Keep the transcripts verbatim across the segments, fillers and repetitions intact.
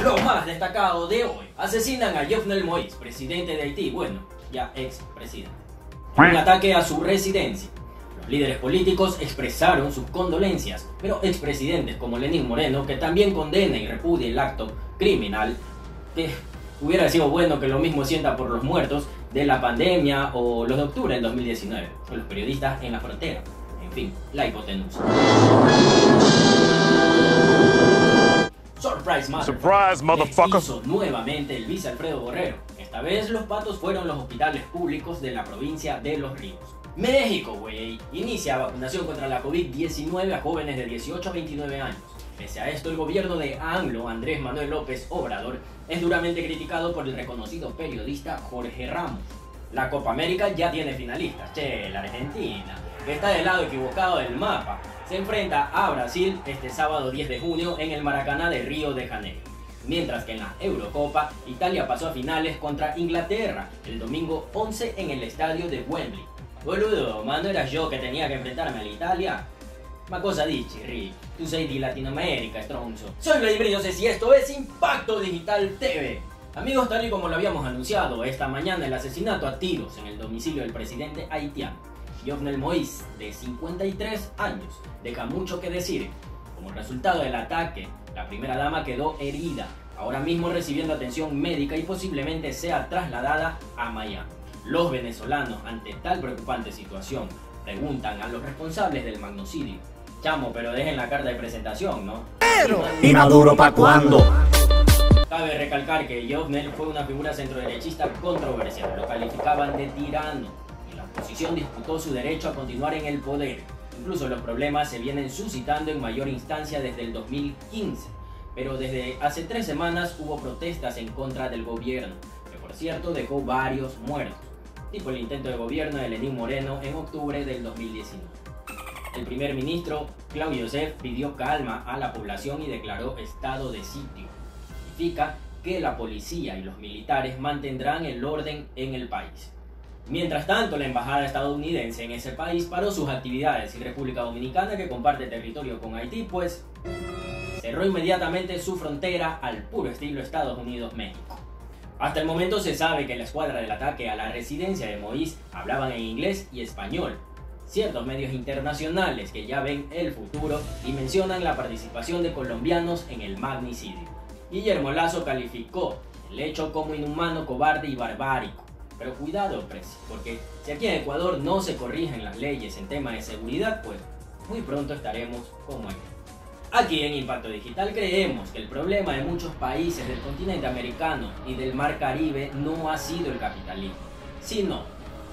Lo más destacado de hoy: asesinan a Jovenel Moïse, presidente de Haití, bueno, ya ex presidente. Un ataque a su residencia. Los líderes políticos expresaron sus condolencias, pero expresidentes como Lenín Moreno, que también condena y repudia el acto criminal, que hubiera sido bueno que lo mismo sienta por los muertos de la pandemia o los de octubre del dos mil diecinueve, o los periodistas en la frontera. En fin, la hipotenusa. Surprise, Surprise, motherfucker. Hizo nuevamente el vice Alfredo Borrero. Esta vez los patos fueron los hospitales públicos de la provincia de Los Ríos. México, güey, inicia vacunación contra la COVID diecinueve a jóvenes de dieciocho a veintinueve años. Pese a esto, el gobierno de AMLO, Andrés Manuel López Obrador, es duramente criticado por el reconocido periodista Jorge Ramos. La Copa América ya tiene finalistas. Che, la Argentina, que está del lado equivocado del mapa, se enfrenta a Brasil este sábado diez de junio en el Maracaná de Río de Janeiro. Mientras que en la Eurocopa, Italia pasó a finales contra Inglaterra el domingo once en el estadio de Wembley. Boludo, mano, era yo que tenía que enfrentarme a la Italia. Ma cosa dici, Rick? Tu sei di Latinoamérica, stronzo. Soy Vladimir José y esto es Impacto Digital T V. Amigos, tal y como lo habíamos anunciado esta mañana, el asesinato a tiros en el domicilio del presidente haitiano Jovenel Moïse, de cincuenta y tres años, deja mucho que decir. Como resultado del ataque, la primera dama quedó herida, ahora mismo recibiendo atención médica y posiblemente sea trasladada a Miami. Los venezolanos, ante tal preocupante situación, preguntan a los responsables del magnicidio: chamo, pero dejen la carta de presentación, ¿no? Pero, ¿y Maduro pa' cuándo? Cabe recalcar que Jovenel fue una figura centroderechista controversial, lo calificaban de tirano, y la oposición disputó su derecho a continuar en el poder. Incluso los problemas se vienen suscitando en mayor instancia desde el dos mil quince, pero desde hace tres semanas hubo protestas en contra del gobierno, que por cierto dejó varios muertos, tipo el intento de gobierno de Lenín Moreno en octubre del dos mil diecinueve. El primer ministro, Claudio Joseph, pidió calma a la población y declaró estado de sitio. Significa que la policía y los militares mantendrán el orden en el país. Mientras tanto, la embajada estadounidense en ese país paró sus actividades y República Dominicana, que comparte territorio con Haití, pues cerró inmediatamente su frontera al puro estilo Estados Unidos-México. Hasta el momento se sabe que la escuadra del ataque a la residencia de Moïse hablaban en inglés y español. Ciertos medios internacionales que ya ven el futuro y mencionan la participación de colombianos en el magnicidio. Guillermo Lasso calificó el hecho como inhumano, cobarde y barbárico. Pero cuidado, presi, porque si aquí en Ecuador no se corrigen las leyes en tema de seguridad, pues muy pronto estaremos como ellos. Aquí en Impacto Digital creemos que el problema de muchos países del continente americano y del Mar Caribe no ha sido el capitalismo, sino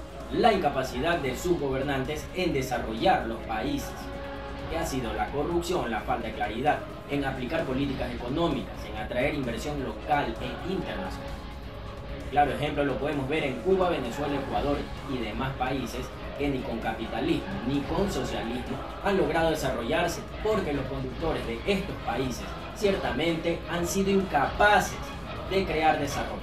la incapacidad de sus gobernantes en desarrollar los países, que ha sido la corrupción, la falta de claridad en aplicar políticas económicas, en atraer inversión local e internacional. Claro ejemplo lo podemos ver en Cuba, Venezuela, Ecuador y demás países que ni con capitalismo ni con socialismo han logrado desarrollarse, porque los conductores de estos países ciertamente han sido incapaces de crear desarrollo.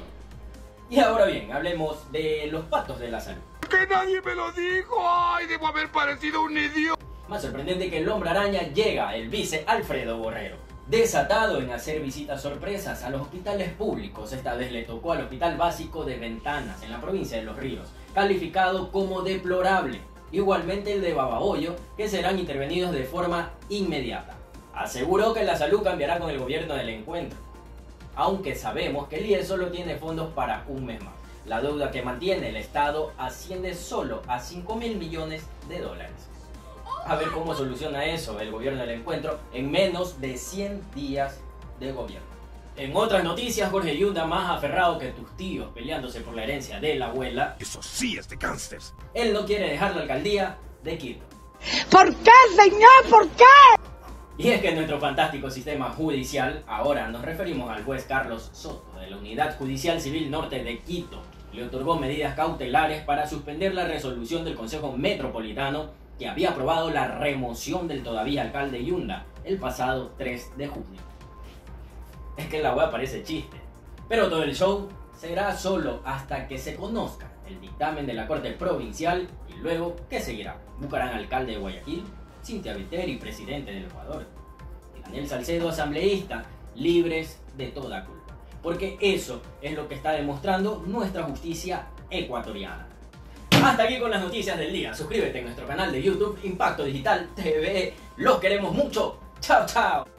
Y ahora bien, hablemos de los patos de la salud. ¡Que nadie me lo dijo! ¡Ay, debo haber parecido un idiota! Más sorprendente que el hombre araña, llega el vice Alfredo Borrero, desatado en hacer visitas sorpresas a los hospitales públicos. Esta vez le tocó al Hospital Básico de Ventanas, en la provincia de Los Ríos, calificado como deplorable. Igualmente el de Babahoyo, que serán intervenidos de forma inmediata. Aseguró que la salud cambiará con el gobierno del encuentro, aunque sabemos que el I E S solo tiene fondos para un mes más. La deuda que mantiene el Estado asciende solo a cinco mil millones de dólares. A ver cómo soluciona eso el gobierno del encuentro en menos de cien días de gobierno. En otras noticias, Jorge Yunda, más aferrado que tus tíos peleándose por la herencia de la abuela. Eso sí es de gángsters. Él no quiere dejar la alcaldía de Quito. ¿Por qué, señor? ¿Por qué? Y es que en nuestro fantástico sistema judicial, ahora nos referimos al juez Carlos Soto, de la Unidad Judicial Civil Norte de Quito, le otorgó medidas cautelares para suspender la resolución del Consejo Metropolitano que había aprobado la remoción del todavía alcalde Yunda el pasado tres de junio. Es que la wea parece chiste, pero todo el show será solo hasta que se conozca el dictamen de la Corte Provincial. Y luego, ¿qué seguirá? Buscarán alcalde de Guayaquil, Cintia Viteri, presidente del Ecuador, y Daniel Salcedo, asambleísta, libres de toda culpa. Porque eso es lo que está demostrando nuestra justicia ecuatoriana. Hasta aquí con las noticias del día. Suscríbete a nuestro canal de YouTube Impacto Digital T V. Los queremos mucho. Chao, chao.